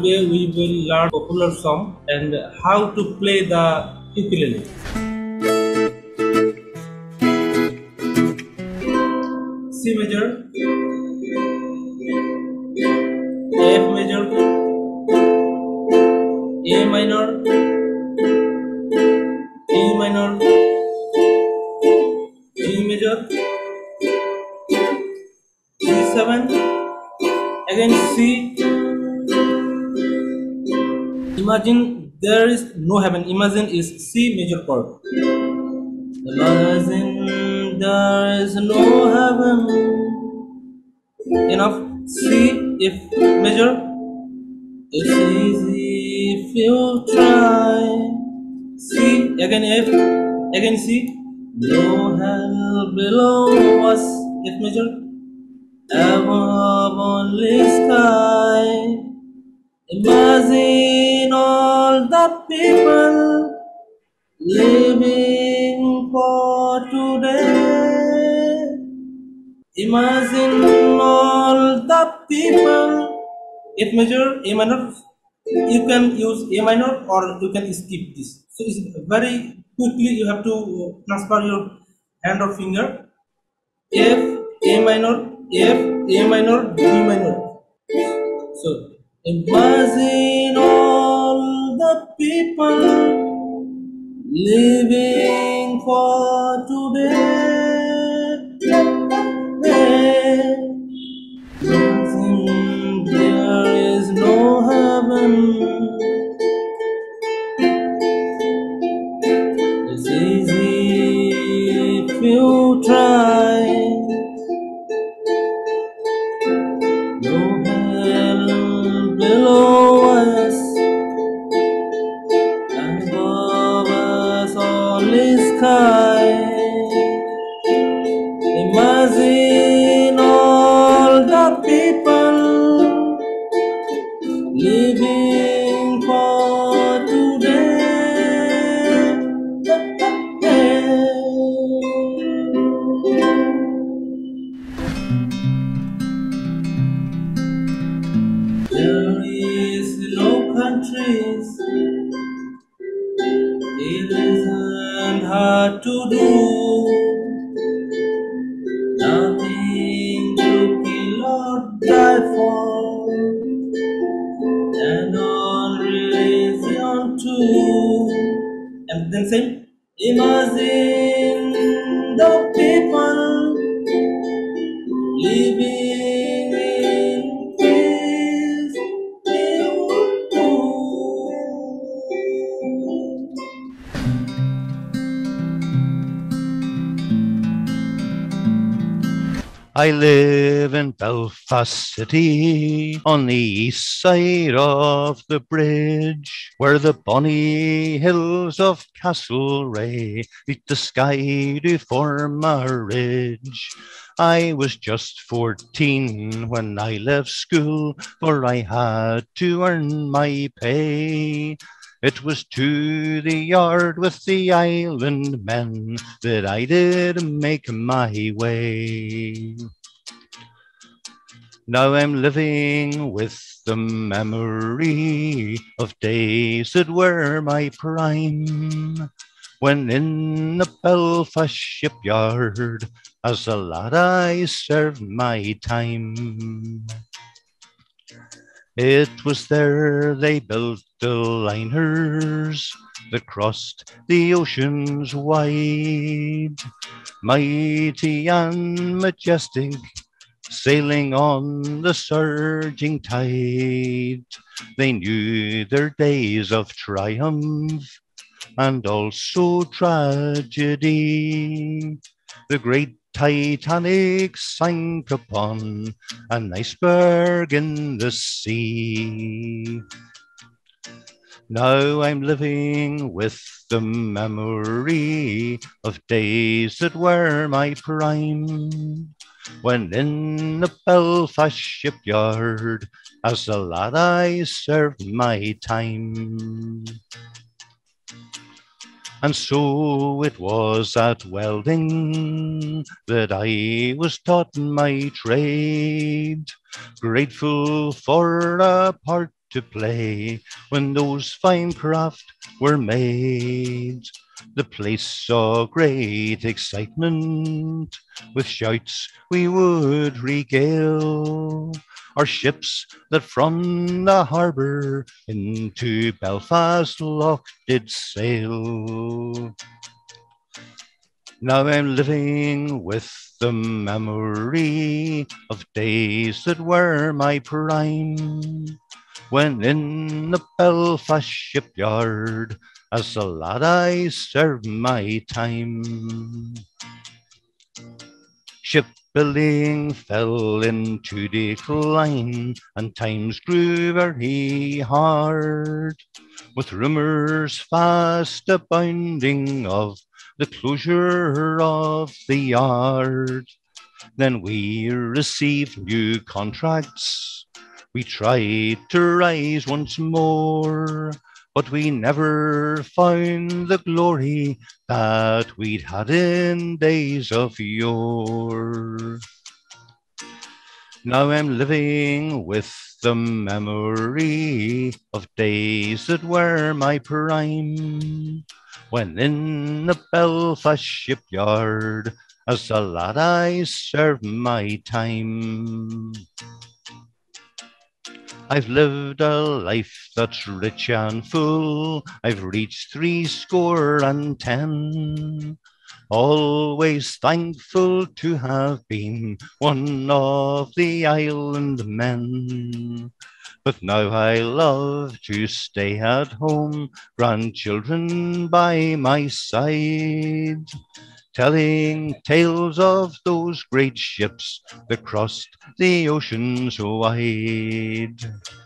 Today we will learn popular song and how to play the ukulele. C major, F major, A minor, E minor, G major, C7, again C. Imagine there is no heaven. Imagine is C major chord. Imagine there is no heaven. Enough. C if major. It's easy if you try. C again F again C. No hell below us. F major. Above only sky. Imagine all the people living for today. Imagine all the people. F major, A minor. You can use A minor or you can skip this. So it's very quickly you have to transfer your hand or finger. F, A minor, F, A minor, B minor. So imagine all the people living for today. Imagine there is no heaven. It's easy if you try. No hell below us, above us only sky. Imagine all the people living for today. There is no countries. It isn't hard to do. Nothing to kill or die for. And on religion too. And then say, imagine the people living in peace. I live in Belfast City, on the east side of the bridge, where the bonny hills of Castlereagh meet the sky to form a ridge. I was just 14 when I left school, for I had to earn my pay. It was to the yard with the island men that I did make my way. Now I'm living with the memory of days that were my prime, when in the Belfast shipyard as a lad I served my time. It was there they built the liners that crossed the oceans wide, mighty and majestic, sailing on the surging tide. They knew their days of triumph and also tragedy. The great Titanic sank upon an iceberg in the sea. Now I'm living with the memory of days that were my prime, when in the Belfast shipyard as a lad I served my time. And so it was at welding that I was taught my trade, grateful for a part to play when those fine craft were made. The place saw great excitement, with shouts we would regale our ships that from the harbour into Belfast loch did sail. Now I'm living with the memory of days that were my prime, when in the Belfast shipyard as a lad I served my time. Shipbuilding fell into decline, and times grew very hard, with rumours fast abounding of the closure of the yard. Then we received new contracts. We tried to rise once more, but we never found the glory that we'd had in days of yore. Now I'm living with the memory of days that were my prime, when in the Belfast shipyard as a lad I served my time. I've lived a life that's rich and full, I've reached 70 and 10, always thankful to have been one of the island men. But now I love to stay at home, grandchildren by my side, telling tales of those great ships that crossed the oceans wide.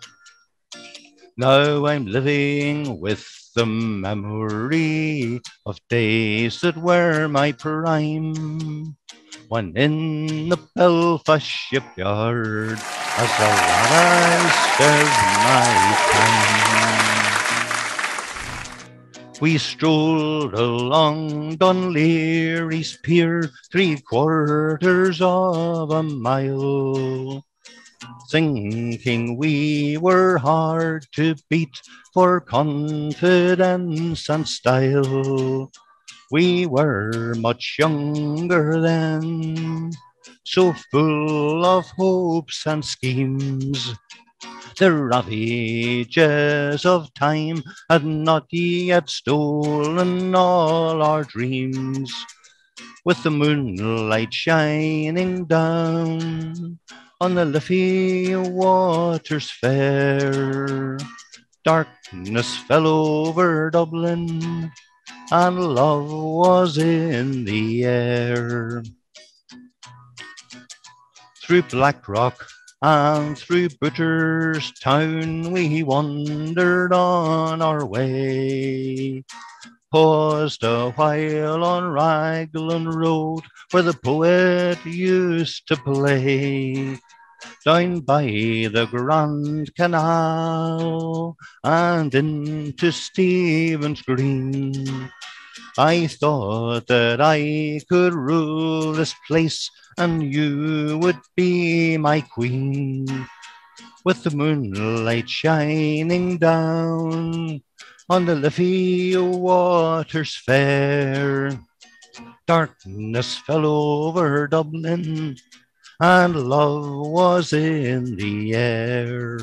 Now I'm living with the memory of days that were my prime, when in the Belfast shipyard as a lad I served my time. We strolled along Dunleary's pier, 3/4 of a mile, thinking we were hard to beat for confidence and style. We were much younger then, so full of hopes and schemes. The ravages of time had not yet stolen all our dreams. With the moonlight shining down on the Liffey waters fair, darkness fell over Dublin, and love was in the air. Through Blackrock and through Butcher's town we wandered on our way, paused a while on Raglan Road, where the poet used to play, down by the Grand Canal and into Stephen's Green. I thought that I could rule this place and you would be my queen. With the moonlight shining down on the Liffey waters fair, darkness fell over Dublin, and love was in the air.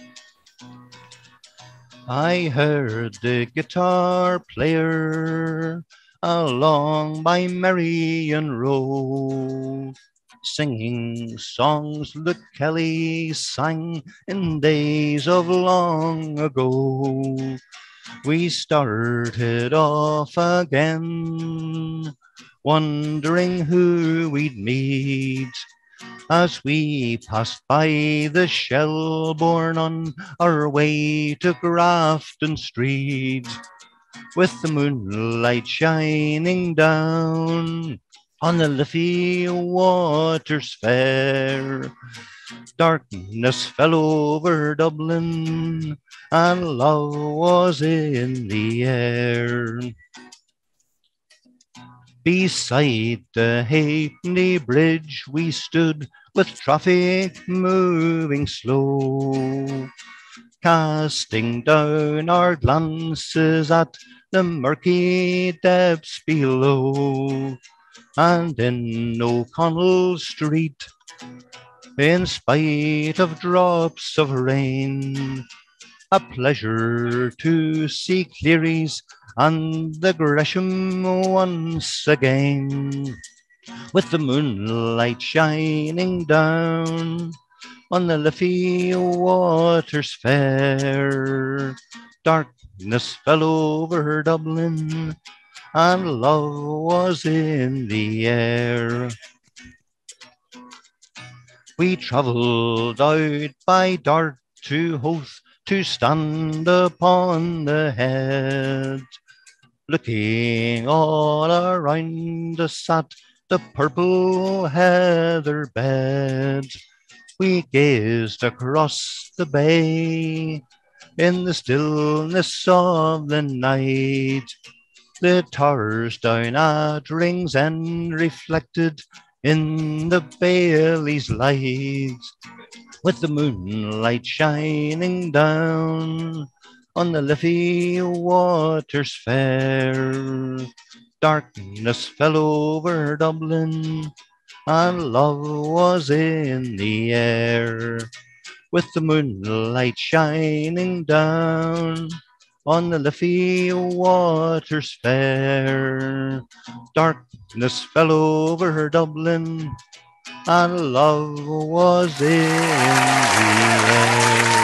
I heard the guitar player along by Marion Row, singing songs that Kelly sang in days of long ago. We started off again, wondering who we'd meet, as we passed by the Shelbourne on our way to Grafton Street, with the moonlight shining down on the Liffey waters fair. Darkness fell over Dublin, and love was in the air. Beside the Halfpenny Bridge we stood, with traffic moving slow, casting down our glances at the murky depths below. And in O'Connell Street, in spite of drops of rain, a pleasure to see Cleary's and the Gresham once again, with the moonlight shining down on the Liffey waters fair. Darkness fell over Dublin, and love was in the air. We travelled out by Dart to Howth to stand upon the head, looking all around us at the purple heather bed. We gazed across the bay in the stillness of the night. The towers down at Ringsend reflected in the Bailey's light, with the moonlight shining down on the Liffey waters fair. Darkness fell over Dublin, and love was in the air, with the moonlight shining down on the Liffey waters fair. Darkness fell over Dublin, and love was in the air.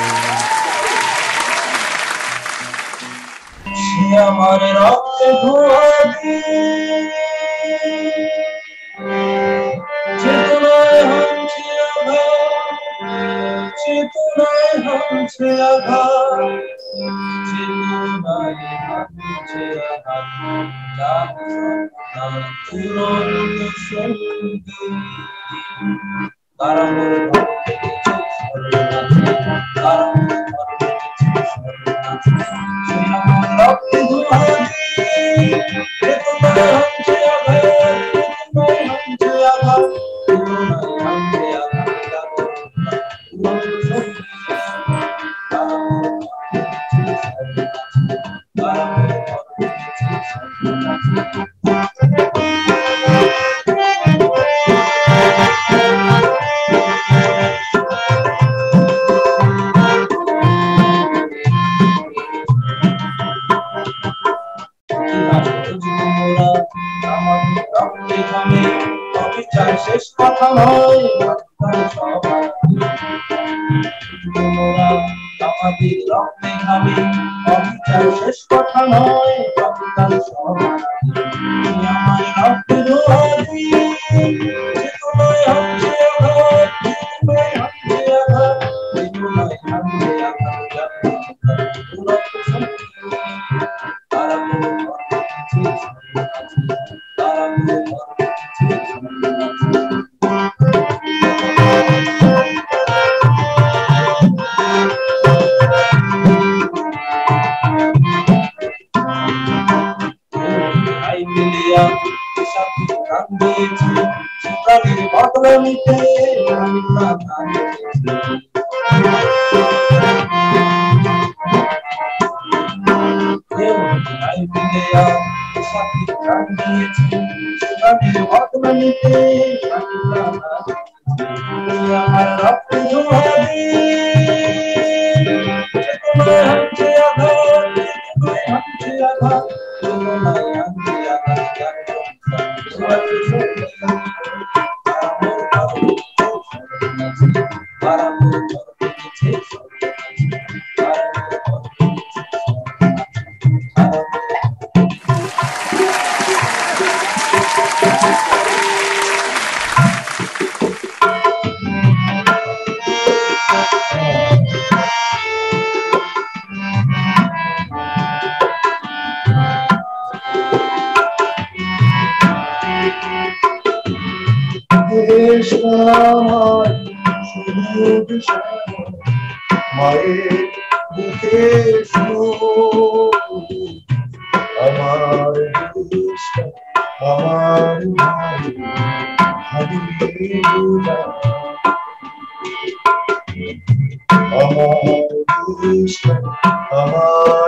আমার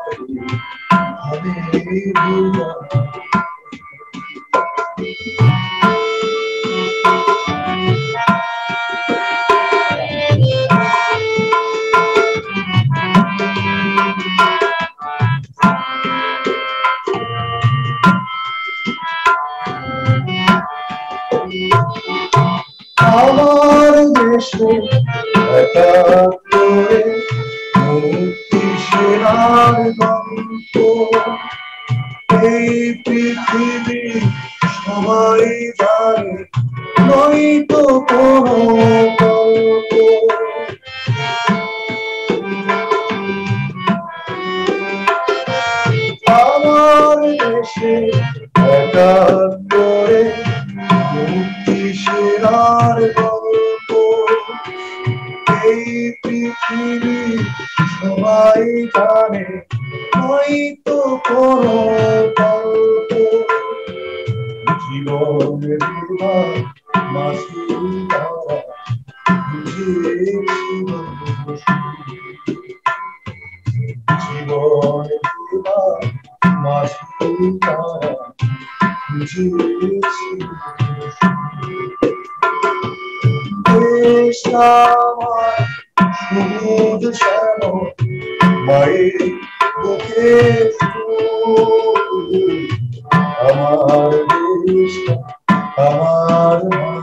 হাবিবুল্লাহ আমার দেশে একাত্তরে মুক্তি সেনার গল্প এই পৃথিবী সবাই জানে নয়তো কোনো গল্প আমার দেশে একাত্তরে মুক্তি সেনার গল্প এই পৃথিবী সবাই জানে হয়তো কোনো গল্প জীবনের বিমান মাসুল তারা জীবনের বিমান মাসুল তারা দেশ আমার সবুজ শ্যামল মায়ের বুকে আমার দেশটা আমার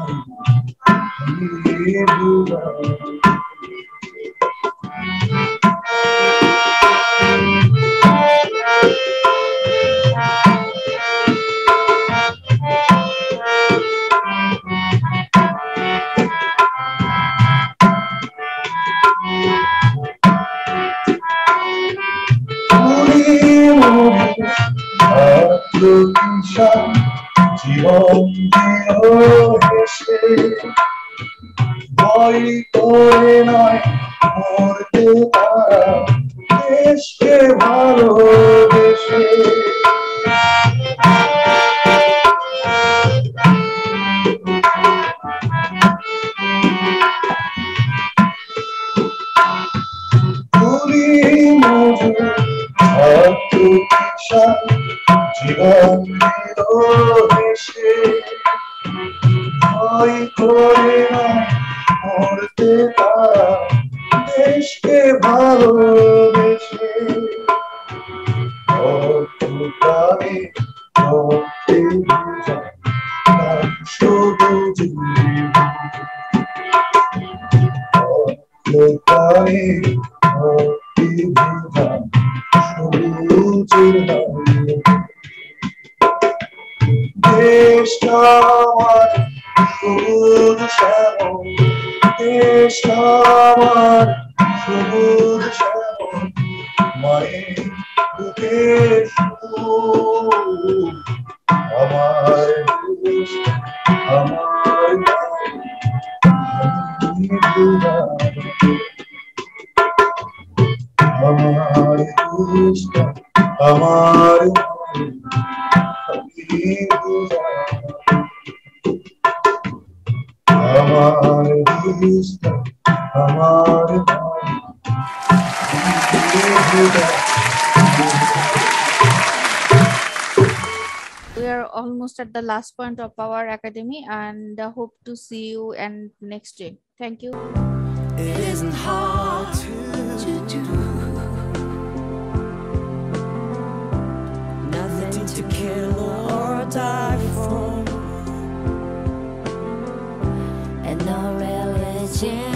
জীবন হেসে ভয় করে নয় মরতে তারা দেশকে ভালোবেসে তুলি মধুর জীবন হেসে ভয় করে নয় মরতে তারা দেশকে ভালোবেসে প্রাণে রক্তে সবুজ প্রাণে সবুজ দেশটা আমার সবুজ শ্যামল দেশটা আমার সবুজ শ্যামল মায়ের বুকে আমার দেশ আমার আমার দেশটা আমার আমার দেশটা আমার We are almost at the last point of our academy and hope to see you and next day. Thank you. It isn't hard to do. Nothing to kill or die for. And no religion